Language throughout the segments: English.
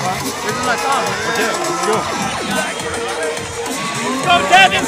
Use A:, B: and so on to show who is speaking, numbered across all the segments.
A: This is my song.
B: Okay, let's go.
A: Go, Devon!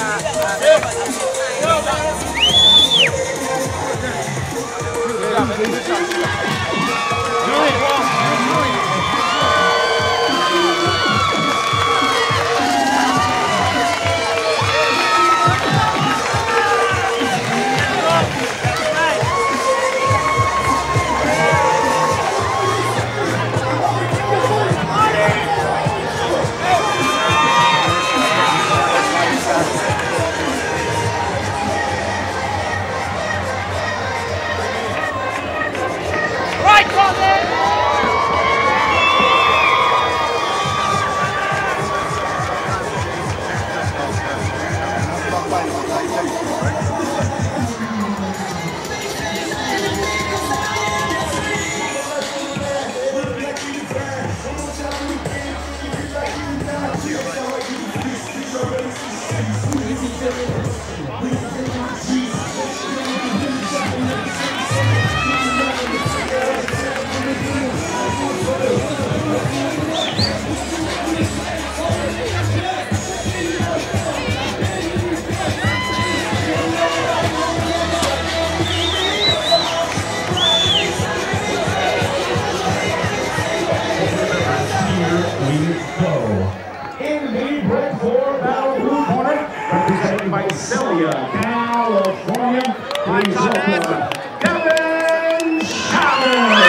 C: Representing by California, please welcome Devon Chavez.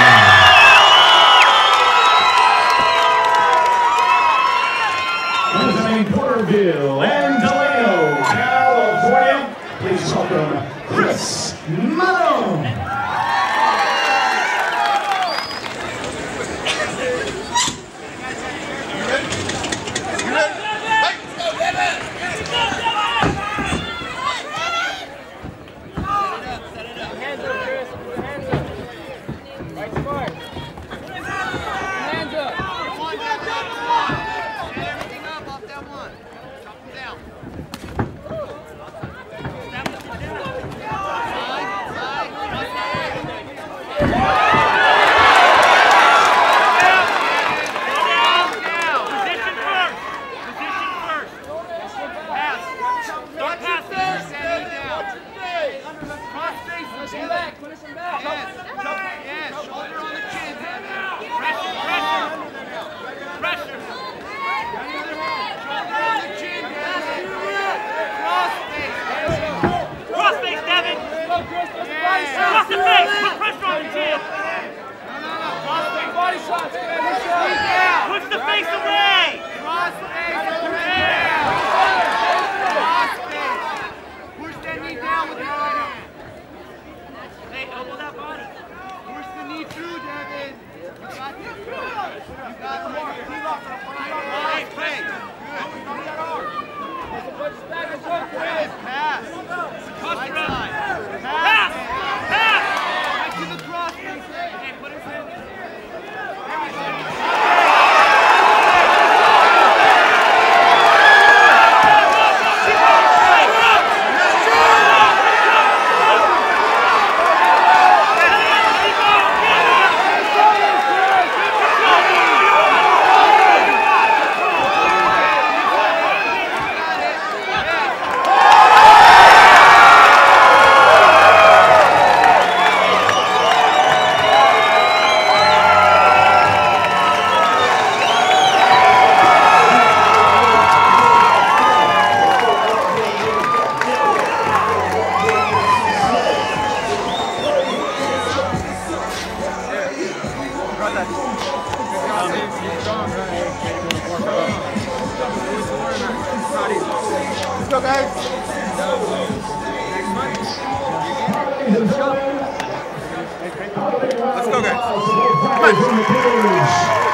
C: Representing Porterville and Delano, California, please welcome Marron.
A: Push the face away!
D: Cross face away! Cross face! Push that knee down with your right hand.
A: Hey, elbow that body.
D: Push the knee through, Devon. You got this. You got this. Hey, Craig. Good. Pass. Right side. Pass.
A: Pass!
D: Right to the cross face.
A: Hey, put his hand in.
B: Let's go, guys. Let's go, guys. Come on.